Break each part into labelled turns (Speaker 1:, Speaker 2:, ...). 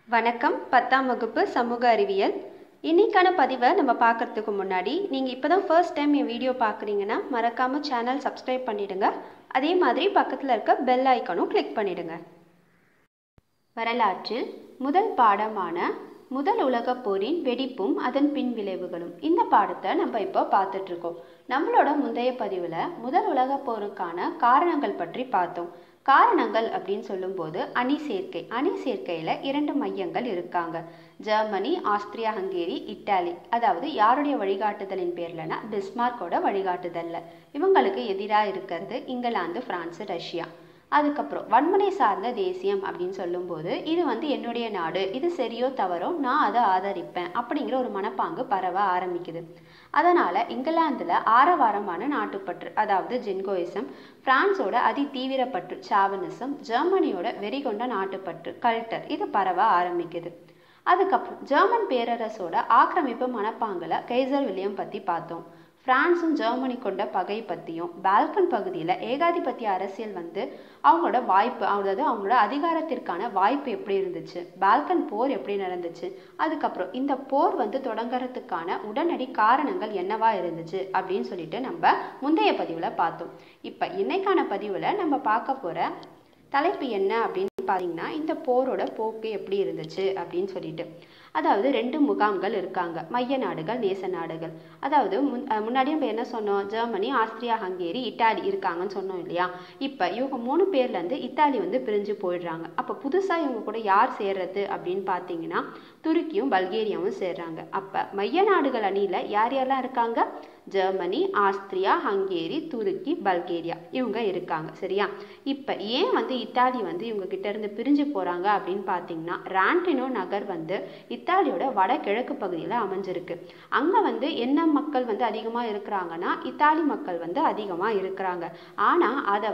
Speaker 1: வணக்கம். 10ஆம் வகுப்பு சமூக அறிவியல். இன்னைக்கான பதிவை நம்ம பார்க்கறதுக்கு முன்னாடி நீங்கள் இப்போ தான் ஃபர்ஸ்ட் டைம் என் வீடியோ பார்க்குறீங்கன்னா மறக்காமல் சேனல் சப்ஸ்கிரைப் பண்ணிவிடுங்க. அதே மாதிரி பக்கத்தில் இருக்க பெல் ஐக்கானும் கிளிக் பண்ணிவிடுங்க. வரலாற்றில் முதல் பாடமான முதல் உலகப் போரின் வெடிப்பும் அதன் பின் விளைவுகளும் இந்த பாடத்தை நம்ம இப்போ பார்த்துட்ருக்கோம். நம்மளோட முந்தைய பதிவில் முதல் உலகப் போருக்கான காரணங்கள் பற்றி பார்த்தோம். காரணங்கள் அப்படின்னு சொல்லும்போது அணி சேர்க்கையில் 2 மையங்கள் இருக்காங்க. Germany, Austria Hungary, Italy. அதாவது யாருடைய வழிகாட்டுதலின் பேர்லனா பிஸ்மார்க்கோட வழிகாட்டுதல்ல. இவங்களுக்கு எதிராக இருக்கிறது இங்கிலாந்து, பிரான்ஸ், ரஷ்யா. அதுக்கப்புறம் வன்முறை சார்ந்த தேசியம் அப்படின்னு சொல்லும்போது இது என்னுடைய நாடு, இது சரியோ தவறோ நான் அதை ஆதரிப்பேன் அப்படிங்கிற ஒரு மனப்பாங்கு பரவ ஆரம்பிக்குது. அதனால் இங்கிலாந்தில் ஆரவாரமான நாட்டுப்பற்று அதாவது ஜின்கோயிசம், பிரான்ஸோட அதி தீவிரப்பற்று சாவனிசம், ஜெர்மனியோட வெறிகொண்ட நாட்டுப்பற்று கல்ட்டர் இது பரவ ஆரம்பிக்குது. அதுக்கப்புறம் ஜெர்மன் பேரரசோட ஆக்கிரமிப்பு மனப்பாங்கில் கைசர் வில்லியம் பற்றி பார்த்தோம். பிரான்ஸும் ஜெர்மனி கொண்ட பகை பற்றியும், பால்கன் பகுதியில் ஏகாதிபத்திய அரசியல் அவங்களோட வாய்ப்பு, அதாவது அவங்களோட அதிகாரத்திற்கான வாய்ப்பு எப்படி இருந்துச்சு, பால்கன் போர் எப்படி நடந்துச்சு, அதுக்கப்புறம் இந்த போர் தொடங்குறதுக்கான உடனடி காரணங்கள் என்னவா இருந்துச்சு அப்படின்னு சொல்லிட்டு நம்ம முந்தைய பதிவில் பார்த்தோம். இப்போ இன்னைக்கான பதிவில் நம்ம பார்க்க போகிற தலைப்பு என்ன அப்படின்னு பார்த்தீங்கன்னா, இந்த போரோட போக்கு எப்படி இருந்துச்சு அப்படின்னு சொல்லிட்டு. அதாவது 2 முகாம்கள் இருக்காங்க, மைய நாடுகள், நேச நாடுகள். அதாவது முன்னாடி நம்ம என்ன சொன்னோம், ஜெர்மனி, ஆஸ்திரியா ஹங்கேரி, இத்தாலி இருக்காங்கன்னு சொன்னோம் இல்லையா. இப்போ இவங்க 3 பேர்லேருந்து இத்தாலி பிரிஞ்சு போயிடுறாங்க. அப்போ புதுசாக இவங்க கூட யார் சேர்றது அப்படின்னு பார்த்தீங்கன்னா துருக்கியும் பல்கேரியாவும் சேர்றாங்க. அப்போ மைய நாடுகள் அணியில் யார் யாரெல்லாம் இருக்காங்க, ஜெர்மனி, ஆஸ்திரியா ஹங்கேரி, துருக்கி, பல்கேரியா இவங்க இருக்காங்க. சரியா. இப்போ ஏன் இத்தாலி இவங்க கிட்ட இருந்து பிரிஞ்சு போறாங்க அப்படின்னு பார்த்தீங்கன்னா, ராண்டினோ நகர் இத்தாலியோட வடகிழக்கு பகுதியில் அமைஞ்சிருக்கு. அங்கே என்ன மக்கள் அதிகமாக இருக்கிறாங்கன்னா இத்தாலி மக்கள் அதிகமாக இருக்கிறாங்க. ஆனால் அதை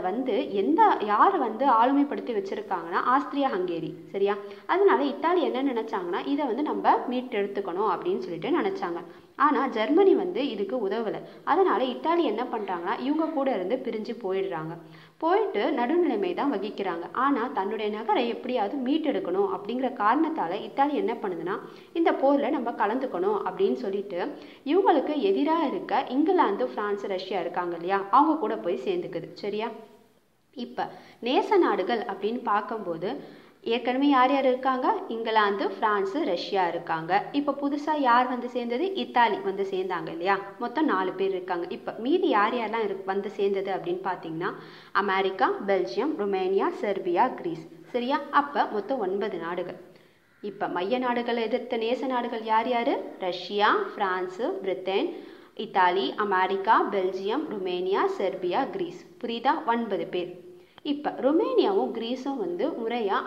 Speaker 1: யார் ஆளுமைப்படுத்தி வச்சிருக்காங்கன்னா ஆஸ்திரியா ஹங்கேரி. சரியா. அதனால இத்தாலி என்ன நினைச்சாங்கன்னா இதை நம்ம மீட்டெடுத்துக்கணும் அப்படின்னு சொல்லிட்டு நினைச்சாங்க. ஆனால் ஜெர்மனி இதுக்கு உதவலை. அதனால இத்தாலி என்ன பண்ணுறாங்கன்னா இவங்க கூட இருந்து பிரிஞ்சு போயிடுறாங்க. போயிட்டு நடுநிலைமை தான் வகிக்கிறாங்க. ஆனால் தன்னுடைய நகரை எப்படியாவது மீட்டெடுக்கணும் அப்படிங்கிற காரணத்தால் இத்தாலி என்ன பண்ணுதுன்னா இந்த போரில் நம்ம கலந்துக்கணும் அப்படின்னு சொல்லிட்டு இவங்களுக்கு எதிராக இருக்க இங்கிலாந்து, பிரான்ஸ், ரஷ்யா இருக்காங்க இல்லையா, அவங்க கூட போய் சேர்ந்துக்குது. சரியா. இப்போ நேச நாடுகள் அப்படின்னு பார்க்கும்போது ஏற்கனவே யார் யார் இருக்காங்க, இங்கிலாந்து, பிரான்ஸு, ரஷ்யா இருக்காங்க. இப்போ புதுசாக யார் சேர்ந்தது, இத்தாலி சேர்ந்தாங்க இல்லையா. மொத்தம் 4 பேர் இருக்காங்க. இப்போ மீதி யார் யாரெல்லாம் சேர்ந்தது அப்படின்னு பார்த்தீங்கன்னா America, Belgium, Romania, Serbia, Greece. சரியா. அப்போ மொத்தம் 9 நாடுகள். இப்போ மைய நாடுகளை எதிர்த்த நேச நாடுகள் யார் யார், Russia, France, Britain, Italy, America, Belgium, Romania, Serbia, Greece. புரியுதா. 9 பேர். இப்போ ருமேனியாவும் கிரீஸும் முறையாக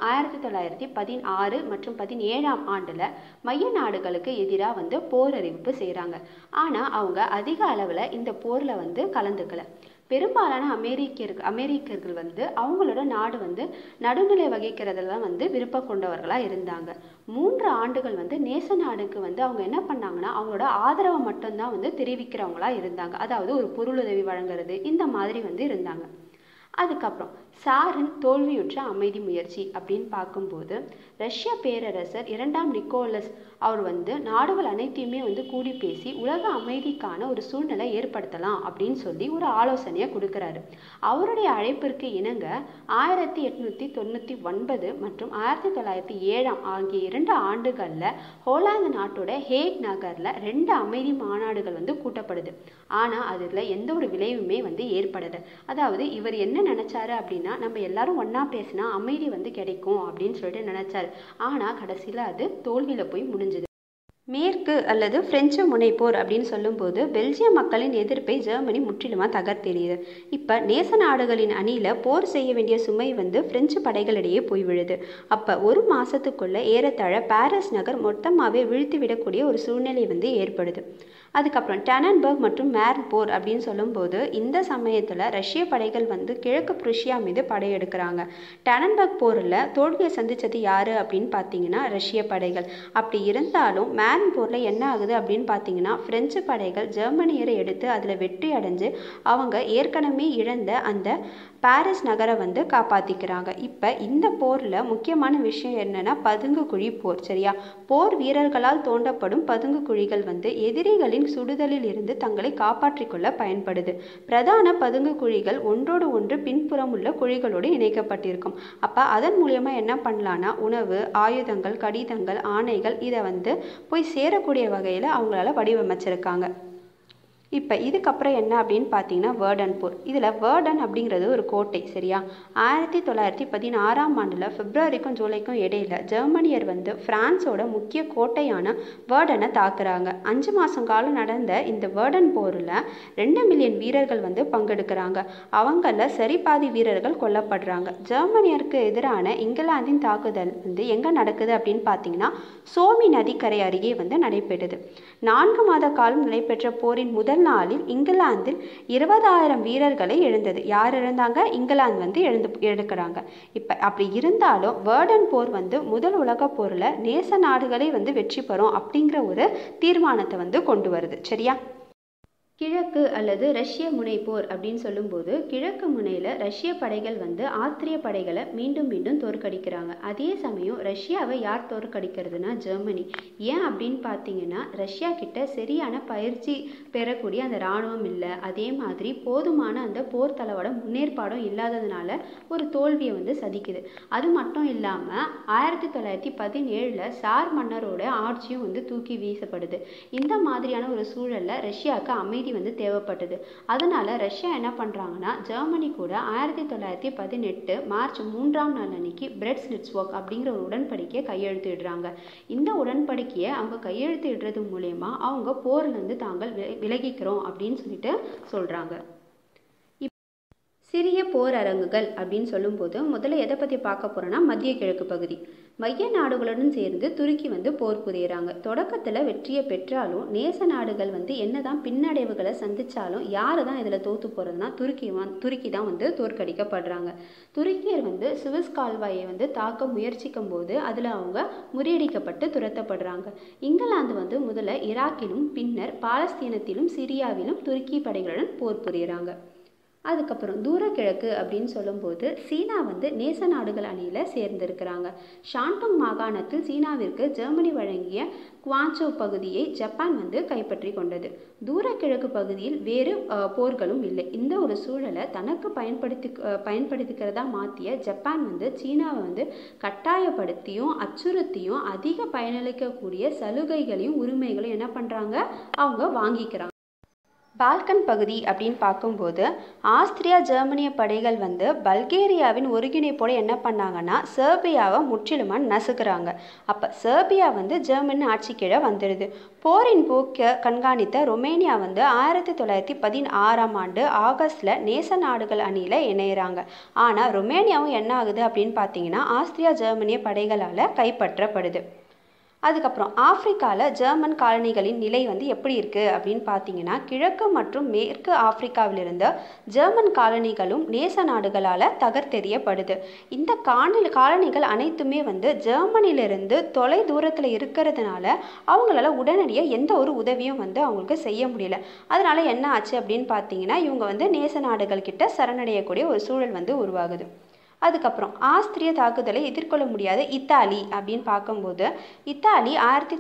Speaker 1: 1916 மற்றும் 17ஆம் ஆண்டில் மைய நாடுகளுக்கு எதிராக போர் அறிவிப்பு செய்கிறாங்க. ஆனால் அவங்க அதிக அளவில் இந்த போரில் கலந்துக்கல. பெரும்பாலான அமெரிக்கர்கள் அவங்களோட நாடு நடுநிலை வகிக்கிறதுல விருப்பம் கொண்டவர்களாக இருந்தாங்க. 3 ஆண்டுகள் நேச நாடுக்கு அவங்க என்ன பண்ணாங்கன்னா அவங்களோட ஆதரவை மட்டும்தான் தெரிவிக்கிறவங்களா இருந்தாங்க. அதாவது ஒரு பொருளுதவி வழங்குறது இந்த மாதிரி இருந்தாங்க. அதுக்கப்புறம் சாரின் தோல்வியுற்ற அமைதி முயற்சி அப்படின்னு பார்க்கும்போது ரஷ்ய பேரரசர் 2ஆம் நிக்கோலஸ் அவர் நாடுகள் அனைத்தையுமே கூடி பேசி உலக அமைதிக்கான ஒரு சூழ்நிலை ஏற்படுத்தலாம் அப்படின்னு சொல்லி ஒரு ஆலோசனையை கொடுக்குறாரு. அவருடைய அழைப்பிற்கு இணங்க 1899 மற்றும் 1907 ஆகிய 2 ஆண்டுகளில் ஹோலாந்து நாட்டோட ஹேக் நகரில் 2 அமைதி மாநாடுகள் கூட்டப்படுது. ஆனால் அதில் எந்த ஒரு விளைவுமே ஏற்படலை. அதாவது இவர் என்ன நினைச்சாரு அப்படின்னா நம்ம எல்லாரும் ஒன்னா பேசினா அமைதி கிடைக்கும் அப்படின்னு சொல்லிட்டு நினைச்சாரு. ஆனால் கடைசியில் அது தோல்வியில் போய் முடிஞ்சது. மேற்கு அல்லது பிரெஞ்சு முனைப்போர் அப்படின்னு சொல்லும்போது பெல்ஜிய மக்களின் எதிர்ப்பை ஜெர்மனி முற்றிலுமாக தகர்த்தெறியுது. இப்போ நேச நாடுகளின் அணியில் போர் செய்ய வேண்டிய சுமை பிரெஞ்சு படைகளிடையே போய் விழுது. அப்போ ஒரு மாதத்துக்குள்ளே ஏறத்தாழ பாரிஸ் நகர் மொத்தமாகவே வீழ்த்தி விடக்கூடிய ஒரு சூழ்நிலை ஏற்படுது. அதுக்கப்புறம் டனன்பர்க் மற்றும் மேர்ன் போர் அப்படின்னு சொல்லும்போது இந்த சமயத்தில் ரஷ்ய படைகள் கிழக்கு புருஷியா மீது படையெடுக்கிறாங்க. டனன்பர்க் போரில் தோல்வியை சந்தித்தது யார் அப்படின்னு பார்த்தீங்கன்னா ரஷ்ய படைகள். அப்படி இருந்தாலும் மேர்ன் போரில் என்ன ஆகுது அப்படின்னு பார்த்தீங்கன்னா பிரெஞ்சு படைகள் ஜெர்மனியரை எடுத்து அதில் வெற்றி அடைஞ்சு அவங்க ஏற்கனவே இழந்த அந்த பாரிஸ் நகரை வந்து காப்பாற்றிக்கிறாங்க. இப்போ இந்த போரில் முக்கியமான விஷயம் என்னென்னா பதுங்கு குழி போர். சரியா, போர் வீரர்களால் தோண்டப்படும் பதுங்கு குழிகள் வந்து எதிரிகளின் சுடுதலில் இருந்து தங்களை காப்பாற்றிக் கொள்ள பயன்படுது. பிரதான பதுங்கு குழிகள் ஒன்றோடு ஒன்று பின்புறம் உள்ள குழிகளோடு இணைக்கப்பட்டிருக்கும். அப்போ அதன் மூலயமா என்ன பண்ணலான்னா உணவு, ஆயுதங்கள், கடிதங்கள், ஆணைகள் இதை வந்து போய் சேரக்கூடிய வகையில் அவங்களால வடிவமைச்சிருக்காங்க. இப்போ இதுக்கப்புறம் என்ன அப்படின்னு பார்த்தீங்கன்னா வேர்டன் போர். இதில் வேர்டன் அப்படிங்கிறது ஒரு கோட்டை. சரியா, 1916ஆம் ஆண்டில் பிப்ரவரிக்கும் ஜூலைக்கும் இடையில ஜெர்மனியர் வந்து பிரான்ஸோட முக்கிய கோட்டையான வேர்டனை தாக்குறாங்க. 5 மாதம் காலம் நடந்த இந்த வேர்டன் போரில் 2 மில்லியன் வீரர்கள் வந்து பங்கெடுக்கிறாங்க. அவங்கள சரிபாதி வீரர்கள் கொல்லப்படுறாங்க. ஜெர்மனியருக்கு எதிரான இங்கிலாந்தின் தாக்குதல் வந்து எங்கே நடக்குது அப்படின்னு பார்த்தீங்கன்னா சோமி நதிக்கரை அருகே வந்து நடைபெறுது. 4 மாத காலம் நடைபெற்ற போரின் முதல் நாளில் இங்கிலாந்தில் 20,000 வீரர்களை இழந்தது. யார் இழந்தாங்க? இங்கிலாந்து வந்து எடுக்கிறாங்க. இப்போ அப்படி இருந்தாலும் வேர்டன் போர் வந்து முதல் உலக போரில் நேச நாடுகளே வந்து வெற்றி பெறும் அப்படிங்கிற ஒரு தீர்மானத்தை வந்து கொண்டு வருது. சரியா, கிழக்கு அல்லது ரஷ்ய முனை போர் அப்படின்னு சொல்லும்போது கிழக்கு முனையில் ரஷ்ய படைகள் வந்து ஆஸ்திரிய படைகளை மீண்டும் மீண்டும் தோற்கடிக்கிறாங்க. அதே சமயம் ரஷ்யாவை யார் தோற்கடிக்கிறதுனா ஜெர்மனி. ஏன் அப்படின்னு பார்த்தீங்கன்னா ரஷ்யா கிட்ட சரியான பயிற்சி பெறக்கூடிய அந்த இராணுவம் இல்லை. அதே மாதிரி போதுமான அந்த போர் தளவோட முன்னேற்பாடும் இல்லாததுனால ஒரு தோல்வியை வந்து சதிக்குது. அது மட்டும் இல்லாமல் 1917 சார் மன்னரோட ஆட்சியும் வந்து தூக்கி வீசப்படுது. இந்த மாதிரியான ஒரு சூழலில் ரஷ்யாவுக்கு அமைதி வந்து தேவைப்பட்டது. அதனால ரஷ்யா என்ன பண்றாங்கன்னா ஜெர்மனி கூட 1918 மார்ச் 3ஆம் நாள் அன்னைக்கு பிரெட்ஸ்லிட்ஸ்வொர்க் அப்படிங்கிற ஒரு உடன்படிக்கையை கையெழுத்திடுறாங்க. இந்த உடன்படிக்கையை அவங்க கையெழுத்திடுறது மூலயமா அவங்க போர்ல இருந்து தாங்கள் விலகிக்கிறோம் அப்படின்னு சொல்லிட்டு சொல்றாங்க. சிறிய போர் அரங்குகள் அப்படின்னு சொல்லும்போது முதல்ல எதை பற்றி பார்க்க போகிறோன்னா மத்திய கிழக்கு பகுதி. மைய நாடுகளுடன் சேர்ந்து துருக்கி வந்து போர் புரியுறாங்க. தொடக்கத்தில் வெற்றியை பெற்றாலும் நேச நாடுகள் வந்து என்னதான் பின்னடைவுகளை சந்தித்தாலும் யார் தான் இதில் தோற்று போகிறதுனா துருக்கி தான் வந்து தோற்கடிக்கப்படுறாங்க. துருக்கியர் வந்து சுவிஸ் கால்வாயை வந்து தாக்க முயற்சிக்கும் போது அதில் அவங்க முறியடிக்கப்பட்டு துரத்தப்படுறாங்க. இங்கிலாந்து வந்து முதல்ல ஈராக்கிலும் பின்னர் பாலஸ்தீனத்திலும் சிரியாவிலும் துருக்கி படைகளுடன் போர் புரியுறாங்க. அதுக்கப்புறம் தூரக்கிழக்கு அப்படின்னு சொல்லும்போது சீனா வந்து நேச நாடுகள் அணியில் சேர்ந்திருக்கிறாங்க. ஷாண்டோங் மாகாணத்தில் சீனாவிற்கு ஜெர்மனி வழங்கிய குவான்சோ பகுதியை ஜப்பான் வந்து கைப்பற்றி கொண்டது. தூரக்கிழக்கு பகுதியில் வேறு போர்களும் இல்லை. இந்த ஒரு சூழலை தனக்கு பயன்படுத்திக்கிறதா மாற்றிய ஜப்பான் வந்து சீனாவை வந்து கட்டாயப்படுத்தியும் அச்சுறுத்தியும் அதிக பயனளிக்கக்கூடிய சலுகைகளையும் உரிமைகளையும் என்ன பண்ணுறாங்க அவங்க வாங்கிக்கிறாங்க. பால்கன் பகுதி அப்படின்னு பார்க்கும்போது ஆஸ்திரியா ஜெர்மனிய படைகள் வந்து பல்கேரியாவின் ஒருங்கிணைப்போடு என்ன பண்ணாங்கன்னா செர்பியாவை முற்றிலுமாக நசுக்கிறாங்க. அப்போ செர்பியா வந்து ஜெர்மனி ஆட்சி கீழே வந்துடுது. போரின் போக்கை கண்காணித்த ரொமேனியா வந்து 1916ஆம் ஆண்டு ஆகஸ்டில் நேச நாடுகள் அணியில் இணையிறாங்க. ஆனால் ரொமேனியாவும் என்ன ஆகுது அப்படின்னு பார்த்தீங்கன்னா ஆஸ்திரியா ஜெர்மனிய படைகளால் கைப்பற்றப்படுது. அதுக்கப்புறம் ஆப்பிரிக்காவில் ஜெர்மன் காலனிகளின் நிலை வந்து எப்படி இருக்குது அப்படின்னு பார்த்தீங்கன்னா கிழக்கு மற்றும் மேற்கு ஆப்பிரிக்காவிலிருந்த ஜெர்மன் காலனிகளும் நேச நாடுகளால் தகர்த்தெறியப்படுது. இந்த காலனிகள் அனைத்துமே வந்து ஜெர்மனியிலிருந்து தொலை தூரத்தில் இருக்கிறதுனால அவங்களால உடனடியாக எந்த ஒரு உதவியும் வந்து அவங்களுக்கு செய்ய முடியல. அதனால என்ன ஆச்சு அப்படின்னு பார்த்தீங்கன்னா இவங்க வந்து நேச நாடுகள் கிட்ட சரணடையக்கூடிய ஒரு சூழல் வந்து உருவாகுது. அதுக்கப்புறம் ஆஸ்திரிய தாக்குதலை எதிர்கொள்ள முடியாத இத்தாலி அப்படின்னு பார்க்கும்போது இத்தாலி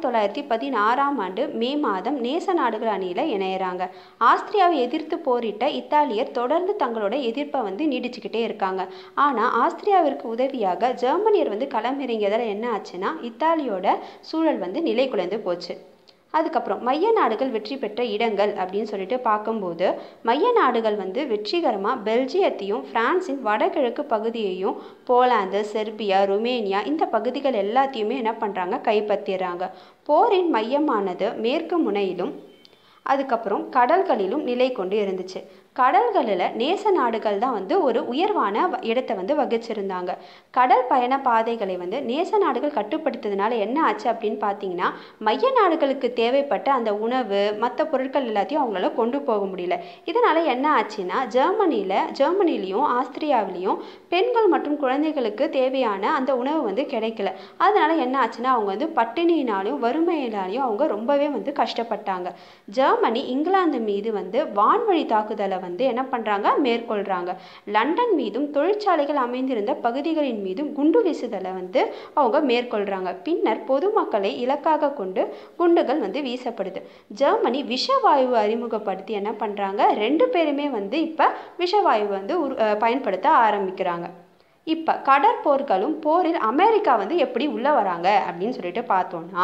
Speaker 1: 1916ஆம் ஆண்டு மே மாதம் நேச நாடுகள் அணியில் இணையிறாங்க. ஆஸ்திரியாவை எதிர்த்து போரிட்ட இத்தாலியர் தொடர்ந்து தங்களோட எதிர்ப்பை வந்து நீடிச்சுக்கிட்டே இருக்காங்க. ஆனால் ஆஸ்திரியாவிற்கு உதவியாக ஜெர்மனியர் வந்து களமிறங்கியதால் என்ன ஆச்சுன்னா இத்தாலியோட சூழல் வந்து நிலை குலைந்து போச்சு. அதுக்கப்புறம் மைய நாடுகள் வெற்றி பெற்ற இடங்கள் அப்படின்னு சொல்லிட்டு பார்க்கும்போது மைய நாடுகள் வந்து வெற்றிகரமாக பெல்ஜியத்தையும் பிரான்சின் வடகிழக்கு பகுதியையும் போலாந்து, செர்பியா, ருமேனியா இந்த பகுதிகள் எல்லாத்தையுமே என்ன பண்ணுறாங்க கைப்பற்றிடுறாங்க. போரின் மையமானது மேற்கு முனையிலும் அதுக்கப்புறம் கடல்களிலும் நிலை கொண்டு இருந்துச்சு. கடல்களில் நேச நாடுகள் தான் வந்து ஒரு உயர்வான இடத்தை வந்து வகிச்சிருந்தாங்க. கடல் பயண பாதைகளை வந்து நேச நாடுகள் கட்டுப்படுத்ததுனால என்ன ஆச்சு அப்படின்னு பார்த்தீங்கன்னா மைய நாடுகளுக்கு தேவைப்பட்ட அந்த உணவு மற்ற பொருட்கள் எல்லாத்தையும் அவங்களால கொண்டு போக முடியல. இதனால் என்ன ஆச்சுன்னா ஜெர்மனிலையும் ஆஸ்திரியாவிலையும் பெண்கள் மற்றும் குழந்தைகளுக்கு தேவையான அந்த உணவு வந்து கிடைக்கல. அதனால என்ன ஆச்சுன்னா அவங்க வந்து பட்டினியினாலையும் வறுமையினாலையும் அவங்க ரொம்பவே வந்து கஷ்டப்பட்டாங்க. ஜெர்மனி இங்கிலாந்து மீது வந்து வான்வழி தாக்குதலை வந்து என்ன பண்ணுறாங்க, மேற்கொள்கிறாங்க. லண்டன் மீதும் தொழிற்சாலைகள் அமைந்திருந்த பகுதிகளின் மீதும் குண்டு வீசுதலை வந்து அவங்க மேற்கொள்கிறாங்க. பின்னர் பொதுமக்களை இலக்காக கொண்டு குண்டுகள் வந்து வீசப்படுது. ஜெர்மனி விஷவாயு அறிமுகப்படுத்தி என்ன பண்ணுறாங்க, 2 பேருமே வந்து இப்போ விஷவாயு வந்து பயன்படுத்த ஆரம்பிக்கிறாங்க. இப்போ கடற்போர்களும் போரில் அமெரிக்கா வந்து எப்படி உள்ளே வராங்க அப்படின்னு சொல்லிட்டு பார்த்தோம்னா,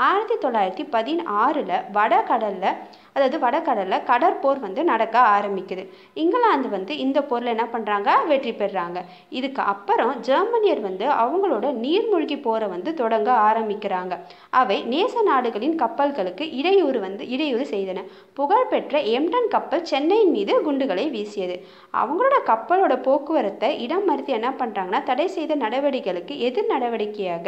Speaker 1: 1916 வடகடலில் கடற்போர் வந்து நடக்க ஆரம்பிக்குது. இங்கிலாந்து வந்து இந்த போரில் என்ன பண்ணுறாங்க, வெற்றி பெறுறாங்க. இதுக்கு அப்புறம் ஜெர்மனியர் வந்து அவங்களோட நீர்மூழ்கி போரை வந்து தொடங்க ஆரம்பிக்கிறாங்க. அவை நேச நாடுகளின் கப்பல்களுக்கு இடையூறு செய்தன. புகழ்பெற்ற எம்டன் கப்பல் சென்னையின் மீது குண்டுகளை வீசியது. அவங்களோட கப்பலோட போக்குவரத்தை இடம் மறித்து என்ன பண்ணுறாங்கன்னா, தடை செய்த நடவடிக்கைகளுக்கு எதிர் நடவடிக்கையாக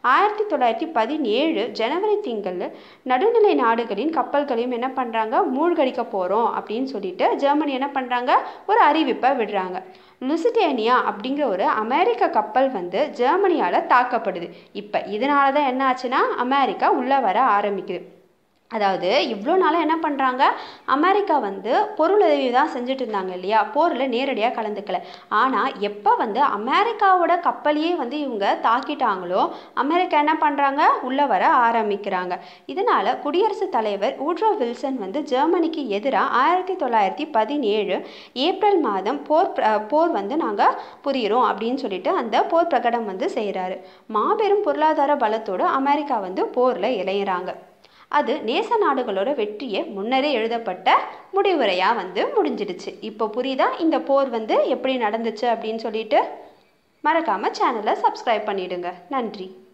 Speaker 1: 1917 ஜனவரி திங்கள் நடுநிலை நாடுகளின் கப்பல்களையும் என்ன பண்ணுறாங்க, மூழ்கடிக்க போகிறோம் அப்படின்னு சொல்லிட்டு ஜெர்மனி என்ன பண்ணுறாங்க, ஒரு அறிவிப்பை விடுறாங்க. லுசிடேனியா அப்படிங்கிற ஒரு அமெரிக்க கப்பல் வந்து ஜெர்மனியால் தாக்கப்படுது. இப்போ இதனால தான் என்ன ஆச்சுன்னா, அமெரிக்கா உள்ளே வர ஆரம்பிக்குது. அதாவது இவ்வளோ நாளாக என்ன பண்ணுறாங்க, அமெரிக்கா வந்து பொருளுதவி தான் செஞ்சுட்டு இருந்தாங்க இல்லையா, போரில் நேரடியாக கலந்துக்கல. ஆனால் எப்போ வந்து அமெரிக்காவோட கப்பலையே வந்து இவங்க தாக்கிட்டாங்களோ, அமெரிக்கா என்ன பண்ணுறாங்க, உள்ளே வர ஆரம்பிக்கிறாங்க. இதனால் குடியரசுத் தலைவர் வூட்ரோ வில்சன் வந்து ஜெர்மனிக்கு எதிராக 1917 ஏப்ரல் மாதம் போர் வந்து நாங்கள் புரிகிறோம் அப்படின்னு சொல்லிட்டு அந்த போர் பிரகடனம் வந்து செய்கிறாரு. மாபெரும் பொருளாதார பலத்தோடு அமெரிக்கா வந்து போரில் இணையிறாங்க. அது நேச நாடுகளோட வெற்றியை முன்னரே எழுதப்பட்ட முடிவுரையாக வந்து முடிஞ்சிடுச்சு. இப்போ புரியுதா இந்த போர் வந்து எப்படி நடந்துச்சு அப்படின்னு சொல்லிட்டு? மறக்காமல் சேனலை சப்ஸ்கிரைப் பண்ணிடுங்க. நன்றி.